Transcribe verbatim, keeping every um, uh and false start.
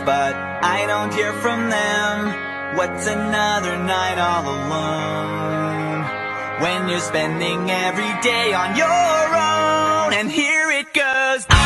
but I don't hear from them. What's another night all alone, when you're spending every day on your own? And here it goes.